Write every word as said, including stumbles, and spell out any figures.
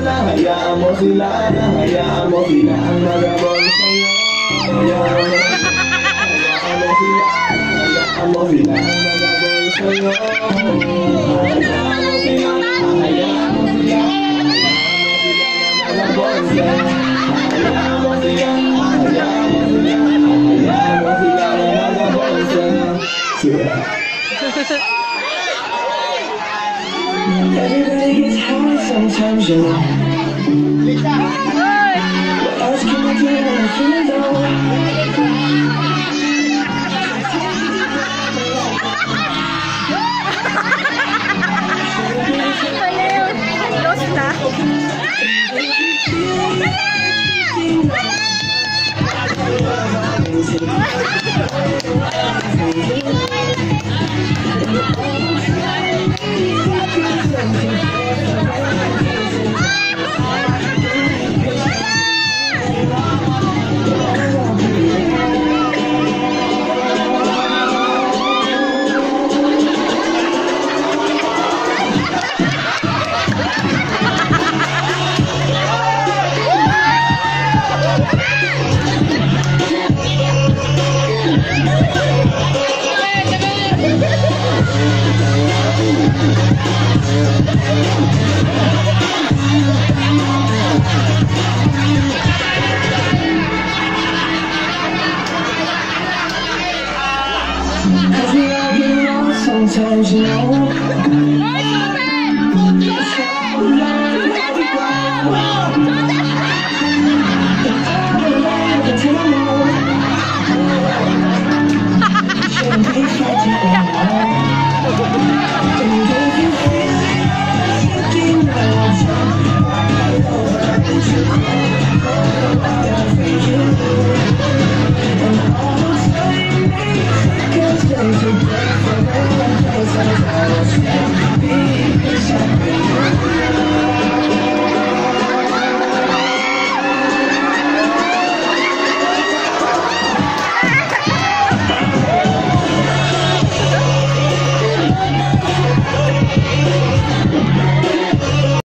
hayaan mo sila, hayaan mo sila ang magabol sa'yo. Hayaan mo sila, hayaan mo sila, hayaan mo sila ang magabol sa'yo. Hayaan mo sila, hayaan mo sila, hayaan mo sila ang magabol sa'yo. Hayaan mo sila, hayaan mo sila, hayaan mo sila ang magabol sa'yo. Everybody gets high sometimes, you know. What else can I do when I feel low?